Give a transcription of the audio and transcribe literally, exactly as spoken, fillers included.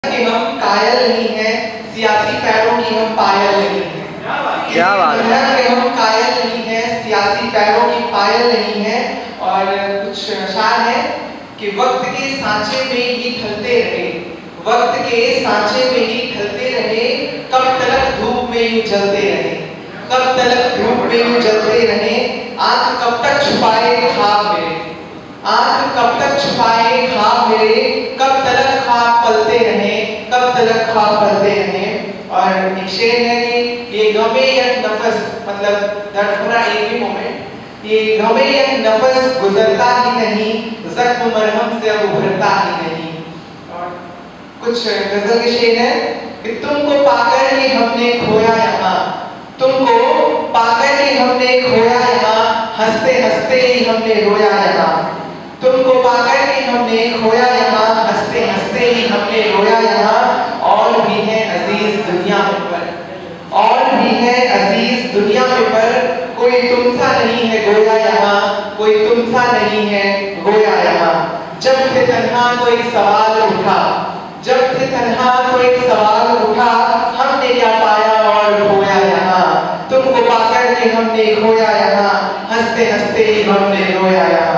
कि हम कायल नहीं हैं, सियासी पैरों की हम पायल नहीं हैं। क्या बात है कि हम कायल नहीं हैं, सियासी पैरों की पायल नहीं हैं। और कुछ शान है कि वक्त के सांचे में ही ढलते रहे, वक्त के सांचे में ही ढलते रहे, कब तलक धूप में यूं जलते रहे, कब तलक धूप में यूं जलते रहे। आंख कब तक छुपाए ख्वाब मेरे, आंख कब तक छुपाए ख्वाब मेरे, कब तलक ख्वाब पलते रहे, कब तलक ख्वाब पलते रहे। और एक शेर है कि ये गमे एक नफस, मतलब दर्द भरा एक भी मोमेंट, ये गमे एक नफस गुजरता ही नहीं, जख्म मरहम से अब उभरता ही नहीं। और कुछ गजल के शेर है कि तुमको पाकर ही हमने खोया यहाँ, तुमको पाकर ही हमने खोया यहाँ, हंसते हंसते ही हमने रोया यहाँ, तुमको पाकर ही हमने खोया यहाँ, हंसते हंसते ही हमने रोया यहाँ। और भी है अजीज दुनिया में पर, और भी है अजीज दुनिया में पर, कोई तुमसा नहीं है गोया यहाँ, कोई तुमसा नहीं है गोया यहाँ। जब थे तन्हा तो एक सवाल उठा, जब थे तन्हा तो एक सवाल उठा, हमने क्या पाया और खोया यहाँ, तुमको पाकर के हमने खोया यहाँ, हंसते हंसते ही हमने रोया यहाँ।